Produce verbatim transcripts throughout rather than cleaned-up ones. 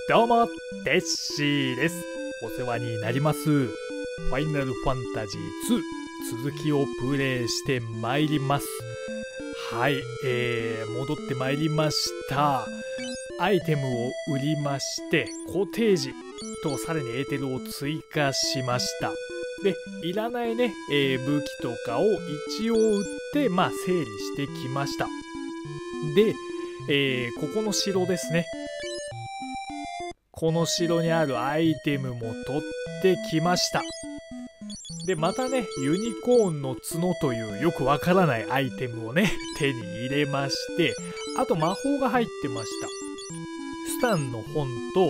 どうも、テッシーです。お世話になります。ファイナルファンタジーツー続きをプレイしてまいります。はい、えー、戻ってまいりました。アイテムを売りまして、コテージとさらにエーテルを追加しました。で、いらないね、えー、武器とかを一応売って、まあ整理してきました。で、えー、ここの城ですね。この城にあるアイテムも取ってきました。で、またね、ユニコーンの角というよくわからないアイテムをね、手に入れまして、あと魔法が入ってました。スタンの本と、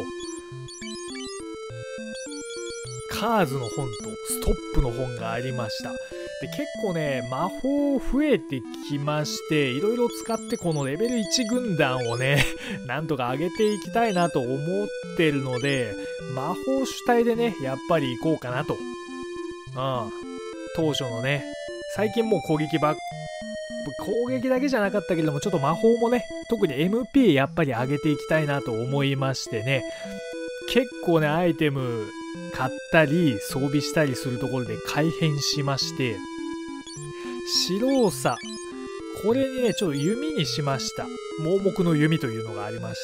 カーズの本とストップの本がありました。で、結構ね、魔法増えてきまして、いろいろ使ってこのレベルいち軍団をね、なんとか上げていきたいなと思ってるので、魔法主体でね、やっぱり行こうかなと。うん。当初のね、最近もう攻撃ばっ、攻撃だけじゃなかったけれども、ちょっと魔法もね、特に エムピー やっぱり上げていきたいなと思いましてね、結構ね、アイテム買ったり装備したりするところで改変しまして、白さ、これにね、ちょっと弓にしました。盲目の弓というのがありまして、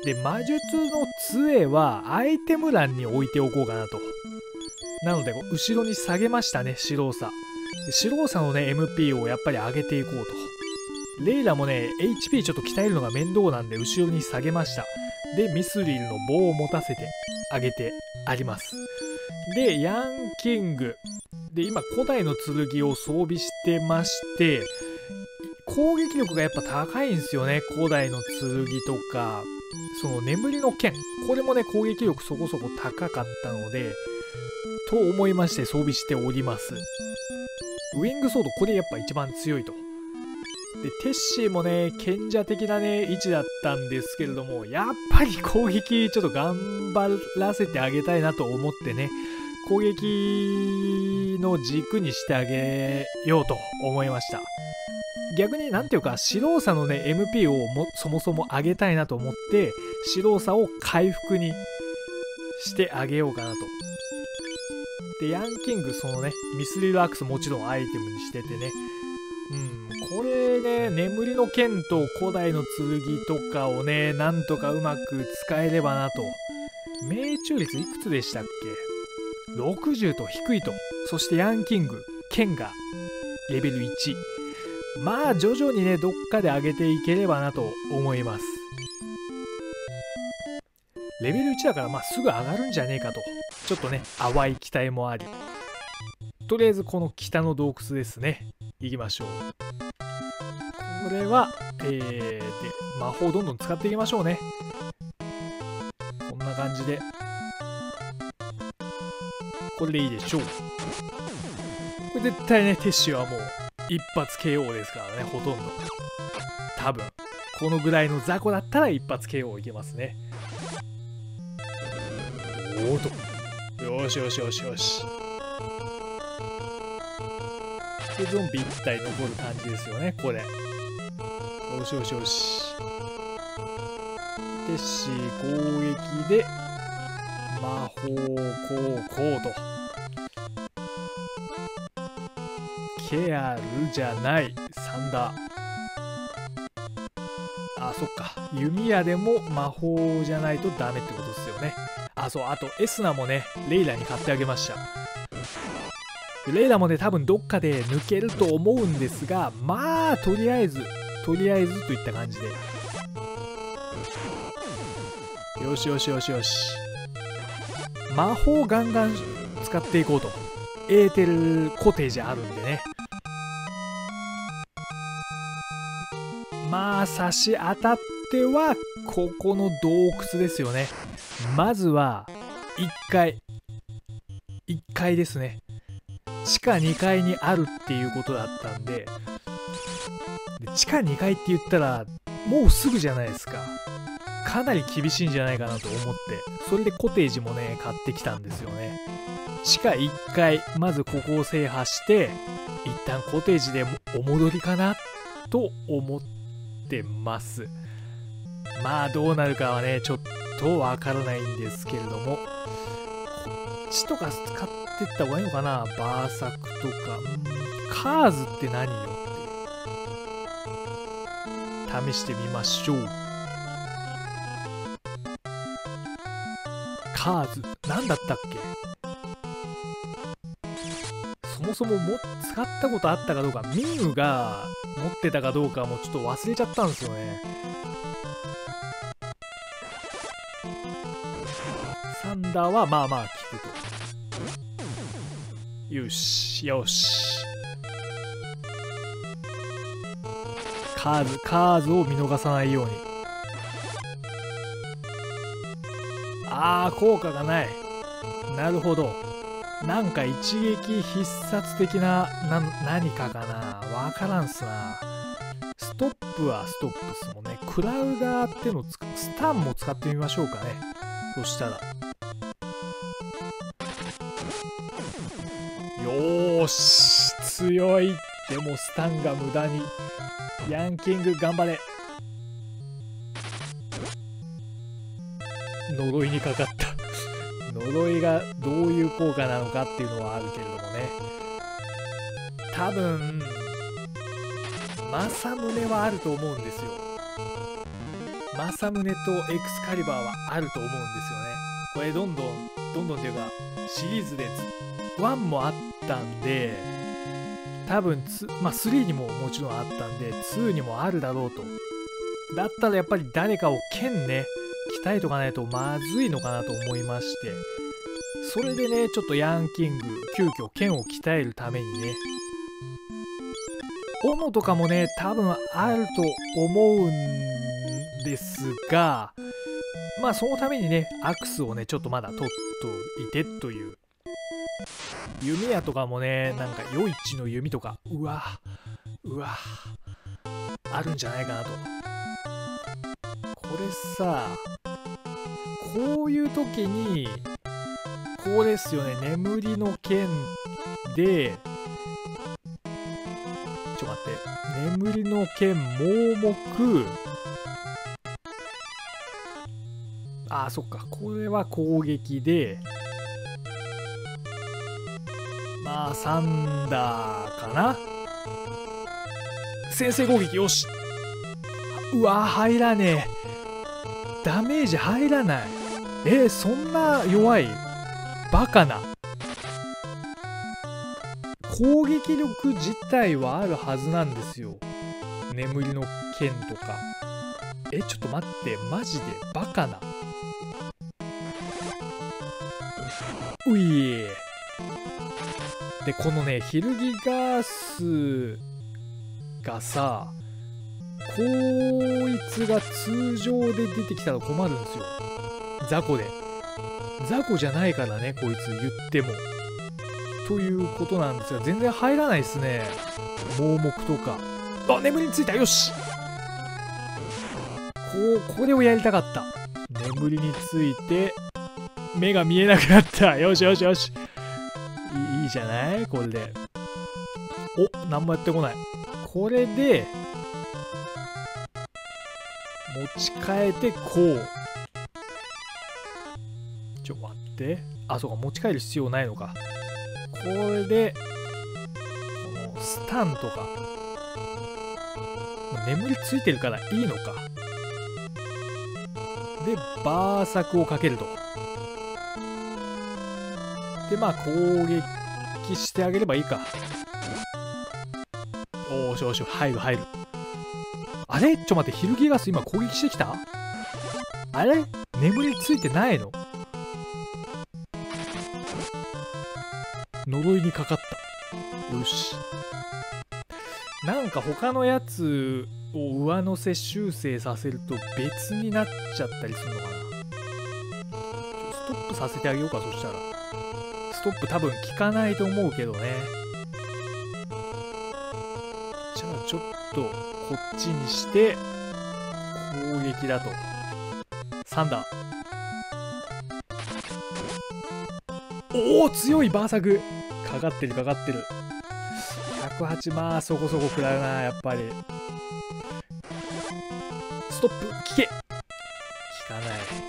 で、魔術の杖はアイテム欄に置いておこうかなと。なので、後ろに下げましたね、白さ。白さのね、エムピー をやっぱり上げていこうと。レイラもね、エイチピー ちょっと鍛えるのが面倒なんで、後ろに下げました。で、ミスリルの棒を持たせてあげてあります。で、ヤンキング。で、今、古代の剣を装備してまして、攻撃力がやっぱ高いんですよね。古代の剣とか、その眠りの剣。これもね、攻撃力そこそこ高かったので、と思いまして装備しております。ウィングソード、これやっぱ一番強いと。で、テッシーもね、賢者的なね、位置だったんですけれども、やっぱり攻撃ちょっと頑張らせてあげたいなと思ってね、攻撃の軸にしてあげようと思いました。逆になんていうか、白さのね、エムピー をもそもそも上げたいなと思って、白さを回復にしてあげようかなと。で、ヤンキング、そのね、ミスリルアクスもちろんアイテムにしててね、うん、これね、眠りの剣と古代の剣とかをね、なんとかうまく使えればなと。命中率いくつでしたっけ ?ろくじゅう と低いと。そしてヤンキング、剣がレベルいち。まあ、徐々にね、どっかで上げていければなと思います。レベルいちだから、まあ、すぐ上がるんじゃねえかと。ちょっとね、淡い期待もあり。とりあえず、この北の洞窟ですね。行きましょう。これは、えー、で、魔法をどんどん使っていきましょうね。こんな感じで。これでいいでしょう。これ絶対ね、テッシュはもう、一発 ケーオー ですからね、ほとんど。多分。このぐらいの雑魚だったら一発 ケーオー いけますね。おーと。よしよしよしよし。で、ゾンビいち体残る感じですよね、これ。よしよしよし。テッシー攻撃で、魔法こうこうと。ケアルじゃない、サンダー。あ、そっか。弓矢でも魔法じゃないとダメってことですよね。あ、そう、あとエスナもね、レイラに買ってあげました。レイラもね、多分どっかで抜けると思うんですが、まあ、とりあえず、とりあえずといった感じで。よしよしよしよし。魔法ガンガン使っていこうと。エーテルコテージあるんでね。まあ、差し当たっては、ここの洞窟ですよね。まずは、いっかい。いっかいですね。地下にかいにあるっていうことだったんで、で地下にかいって言ったらもうすぐじゃないですか。かなり厳しいんじゃないかなと思って、それでコテージもね買ってきたんですよね。地下いっかい、まずここを制覇して一旦コテージでお戻りかなと思ってます。まあどうなるかはねちょっとわからないんですけれども、こっちとか使ってった方がいいのかな。バーサクとか、うんカーズって何よって試してみましょう。カーズ何だったっけ。そもそもも使ったことあったかどうか、ミンウが持ってたかどうかもちょっと忘れちゃったんですよね。サンダーはまあまあ効くと。よしよし。カーズカーズを見逃さないように。あー効果がない。なるほど。なんか一撃必殺的な、な、何かかなわからんすな。ストップはストップっすもんね。クラウダーってのつスタンも使ってみましょうかね。そしたら。よーし強い。でもスタンが無駄に。ヤンキング頑張れ。呪いにかかった。呪いがどういう効果なのかっていうのはあるけれどもね。多分政宗はあると思うんですよ。政宗とエクスカリバーはあると思うんですよね。これどんどんどんどんっていうかシリーズでワンもあったんで、多分ツまあスリーにももちろんあったんでツーにもあるだろうと。だったらやっぱり誰かを剣ね鍛えとかないとまずいのかなと思いまして、それでねちょっとヤンキング急遽剣を鍛えるためにね、斧とかもね多分あると思うんですが、まあそのためにねアクスをねちょっとまだ取っといてという。弓矢とかもねなんか余市の弓とかうわうわあるんじゃないかなと。これさこういう時にこうですよね。眠りの剣でちょっと待って、眠りの剣盲目、あーそっか、これは攻撃でまあサンダーかな。先制攻撃よし。うわ入らねえ、ダメージ入らない。えー、そんな弱いバカな。攻撃力自体はあるはずなんですよ、眠りの剣とか。えちょっと待って、マジでバカな。ういでこのねヒルギガースがさ、こいつが通常で出てきたら困るんですよ、雑魚で。雑魚じゃないからねこいつ言っても。ということなんですが全然入らないですね、盲目とか。あ眠りについた。よし、こうこれをやりたかった。眠りについて目が見えなくなった。よしよしよし、いい、いいじゃないこれで。お何もやってこない。これで持ち替えてこう。ちょ待って、あそうか持ち帰る必要ないのか。これでこのスタンとか眠りついてるからいいのか。でバーサクをかけると。でまあ攻撃してあげればいいか。おおしょしょ入る入る。あれちょっと待って、ヒルギガス今攻撃してきた。あれ眠りついてないの。呪いにかかった。よし、なんか他のやつを上乗せ修正させると別になっちゃったりするのかな。ストップさせてあげようか。そしたらストップ多分効かないと思うけどね。じゃあちょっとこっちにして攻撃だと。サンダー。おお強いバーサクかかってるかかってる。ひゃくはちまあそこそこ食らうなやっぱり。ストップ聞け聞効かない。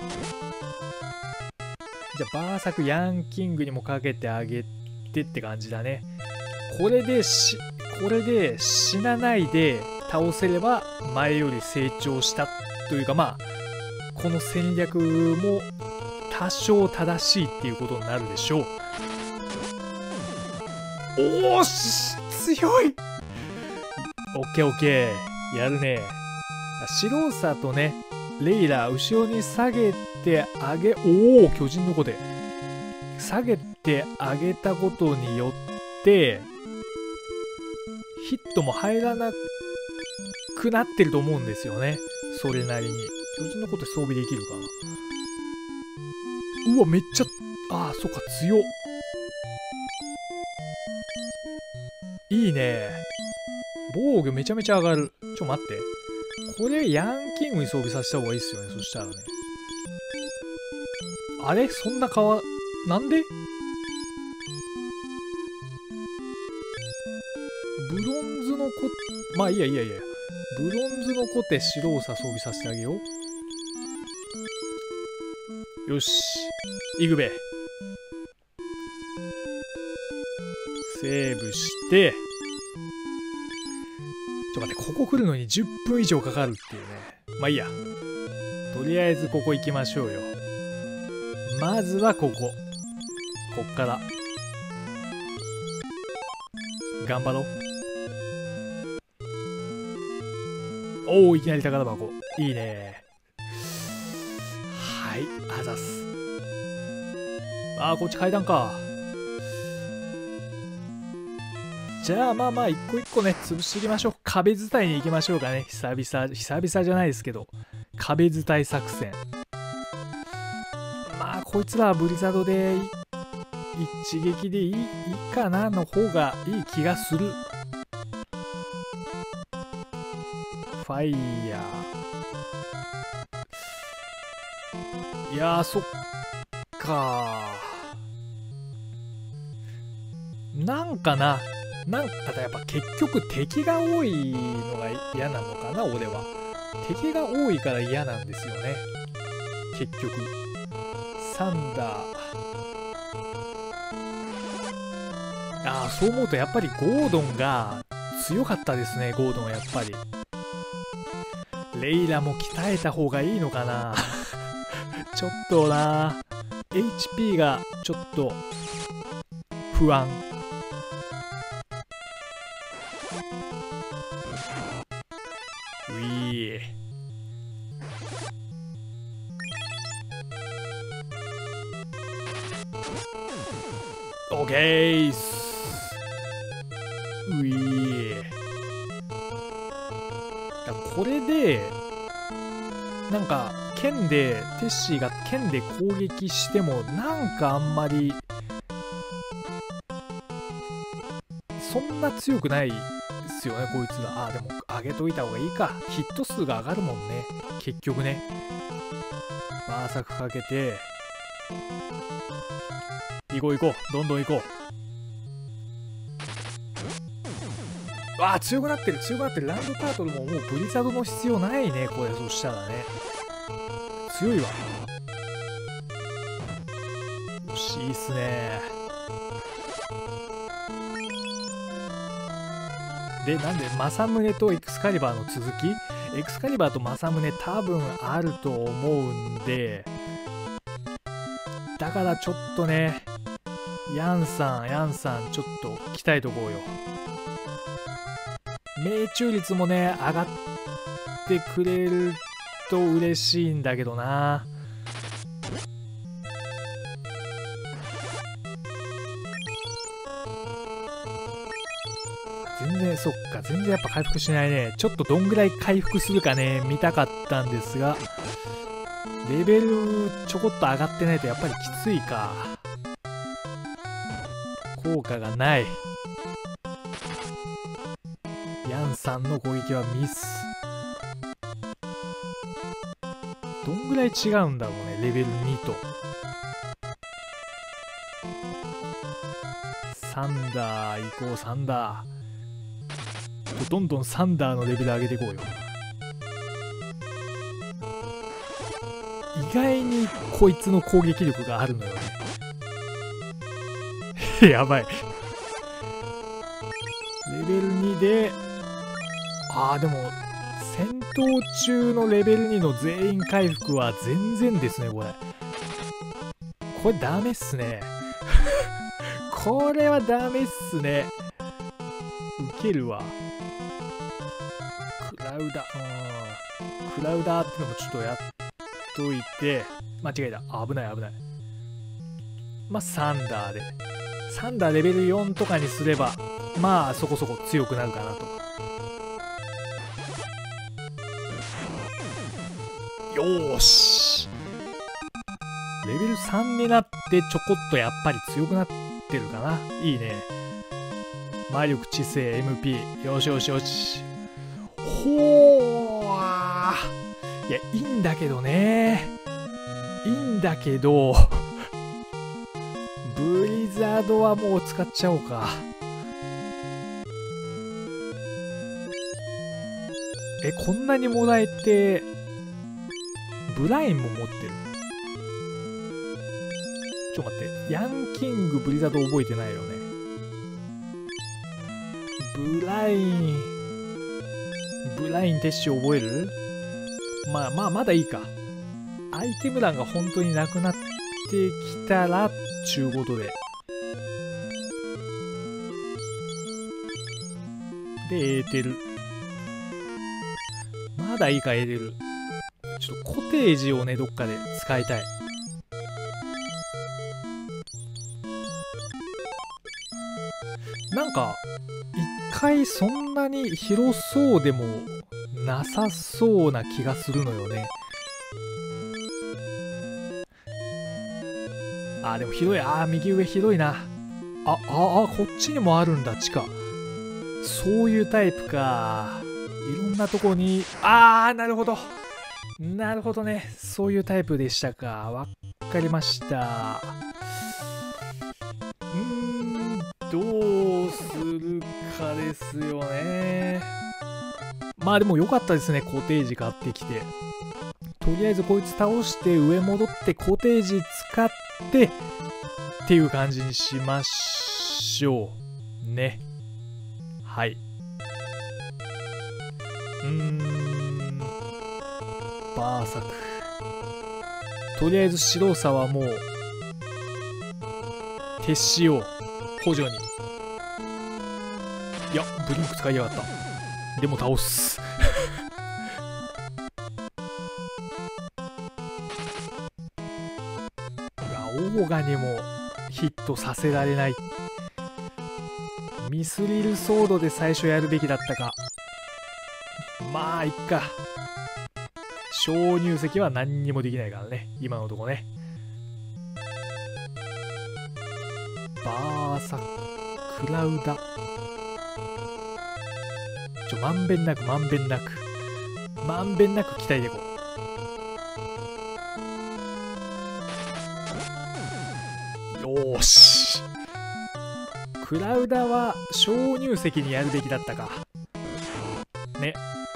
じゃあバーサクヤンキングにもかけてあげてって感じだね。これでしこれで死なないで倒せれば前より成長したというか、まあこの戦略も多少正しいっていうことになるでしょう。おーし強い。オッケーオッケー、やるね。シローサとねレイラ後ろに下げてあげ、おお巨人の子で下げてあげたことによってヒットも入らなくなってると思うんですよね。それなりに巨人の子って装備できるかな。うわめっちゃ、ああそっか強っ。いいね。防御めちゃめちゃ上がる。ちょ待って、これヤンキングに装備させた方がいいっすよね。そしたらね、あれそんな変わ、なんでブロンズの子、まあいいやいいやいいや、ブロンズの子って白をさ装備させてあげよう。よしイグベセーブして、ちょっと待って、ここ来るのにじゅっぷん以上かかるっていうね。まあいいや、とりあえずここ行きましょうよ。まずはこここっから頑張ろう。おおいきなり宝箱いいね。はいあざす。あーこっち階段か。じゃあまあまあ一個一個ね潰していきましょう。壁伝いに行きましょうかね。久々久々じゃないですけど壁伝い作戦。まあこいつらはブリザードで一撃でいい、いいかなの方がいい気がする。ファイヤー、いやーそっかー、なんかな、なんかやっぱ結局敵が多いのが嫌なのかな。俺は敵が多いから嫌なんですよね結局。サンダー、ああそう思うとやっぱりゴードンが強かったですね。ゴードンはやっぱり。レイラも鍛えた方がいいのかなちょっとな エイチピー がちょっと不安。ウィーオッケーっす。ういー、これでなんか剣でテッシーが剣で攻撃してもなんかあんまりそんな強くないですよねこいつら。あーでも上げといた方がいいか。ヒット数が上がるもんね結局ね。バーサクかけて行こう行こう、どんどん行こう。わあ強くなってる強くなってる。ランドタートルももうブリザードの必要ないねこれ。そしたらね強いわ。よしいいっすね。でなんで政宗とエクスカリバーの続き、エクスカリバーと政宗多分あると思うんで、だからちょっとねヤンさんヤンさんちょっと鍛えとこうよ。命中率もね上がってくれると嬉しいんだけどな。全然そっか全然やっぱ回復しないね。ちょっとどんぐらい回復するかね見たかったんですが、レベルちょこっと上がってないとやっぱりきついか。効果がない。ヤンさんの攻撃はミス。どんぐらい違うんだろうねレベルにと。サンダー行こう。サンダーどんどんサンダーのレベル上げていこうよ。 意外にこいつの攻撃力があるのよね。やばい。レベルにで、ああ、でも、戦闘中のレベルにの全員回復は全然ですね、これ。これダメっすね。これはダメっすね。ウケるわ。クラウダ、うん。クラウダーってのもちょっとやっといて、間違えた。危ない危ない。まあ、サンダーで。サンダーレベルよんとかにすれば、まあ、そこそこ強くなるかなと。よーし。レベルさんになってちょこっとやっぱり強くなってるかな。いいね。魔力、知性、エムピー。よしよしよし。ほー。いや、いいんだけどね。いいんだけど、ブリザードはもう使っちゃおうか。え、こんなにもらえて、ブラインも持ってる。ちょっと待って。ヤンキング、ブリザード覚えてないよね。ブライン、ブライン、テッシュ覚える？まあまあ、まだいいか。アイテム欄が本当になくなってきたら、ちゅうことで。で、エーテル。まだいいか、エーテル。ちょっとコテージをね、どっかで使いたい。なんか、一回そんなに広そうでもなさそうな気がするのよね。あー、でもひどい。あー、右上ひどいな。あ、あ、あ、こっちにもあるんだ、地下。そういうタイプか。いろんなとこに、あー、なるほど。なるほどね。そういうタイプでしたか。わかりました。うーん、どうするかですよね。まあでも良かったですね。コテージ買ってきて。とりあえずこいつ倒して上戻ってコテージ使ってっていう感じにしましょう。ね。はい。うーん。バーサク。とりあえず白さはもう、撤しよう。補助に。いや、ブリンク使いやがった。でも倒す。いや、オーガにもヒットさせられない。ミスリルソードで最初やるべきだったか。まあ、いっか。鍾乳石は何にもできないからね。今のとこね。バーサクラウダ。ちょ、まんべんなく、まんべんなく。まんべんなく期待でいこう。よーし。クラウダは鍾乳石にやるべきだったか。ね。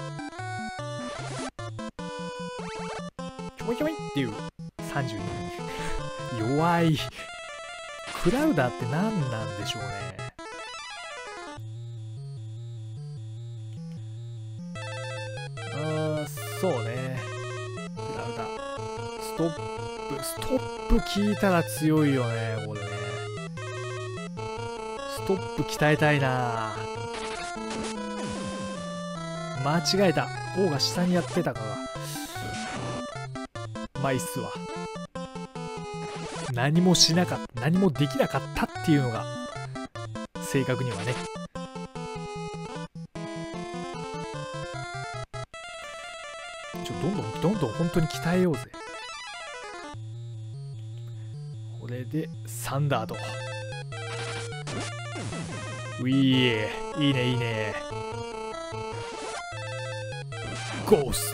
ちょいちょいっていうさんじゅうに。弱い。クラウダーって何なんでしょうね。あー、そうね。クラウダー。ストップ、ストップ効いたら強いよね、これね。ストップ鍛えたいな。間違えた。王が下にやってたから。まあいいっすわ。何もしなかった、何もできなかったっていうのが、正確にはね。ちょ、どんどん、どんどん本当に鍛えようぜ。これで、サンダード。ウィー、いいね、いいね。ゴース。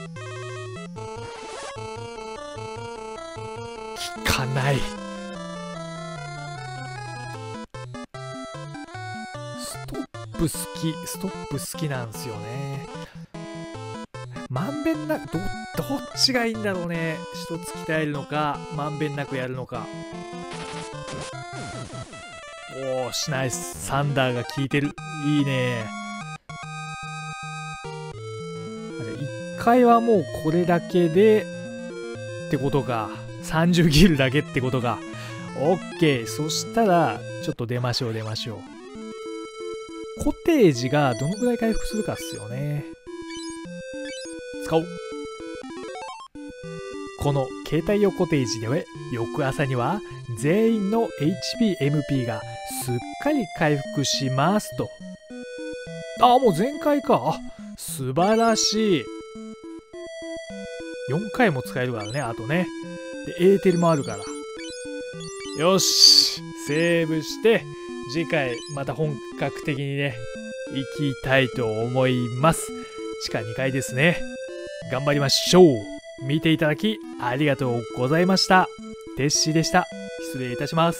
効かない。ストップ好き、ストップ好きなんですよね。まんんべんなく、ど、どっちがいいんだろうね。一つ鍛えるのか、まんべんなくやるのか。おーし、ナイス。サンダーが効いてる。いいね。あ、じゃあいっかいはもうこれだけで、ってことか。さんじゅうギルだけってことか。オッケー。そしたら、ちょっと出ましょう、出ましょう。コテージがどのくらい回復するかっすよね。使おう。この携帯用コテージでは、翌朝には全員の エイチピー、エムピー がすっかり回復しますと。あ、もう全開か。あ、素晴らしい。よんかいも使えるからね、あとね。で、エーテルもあるから。よし、セーブして、次回また本格的にね、行きたいと思います。地下にかいですね。頑張りましょう。見ていただきありがとうございました。テッシーでした。失礼いたします。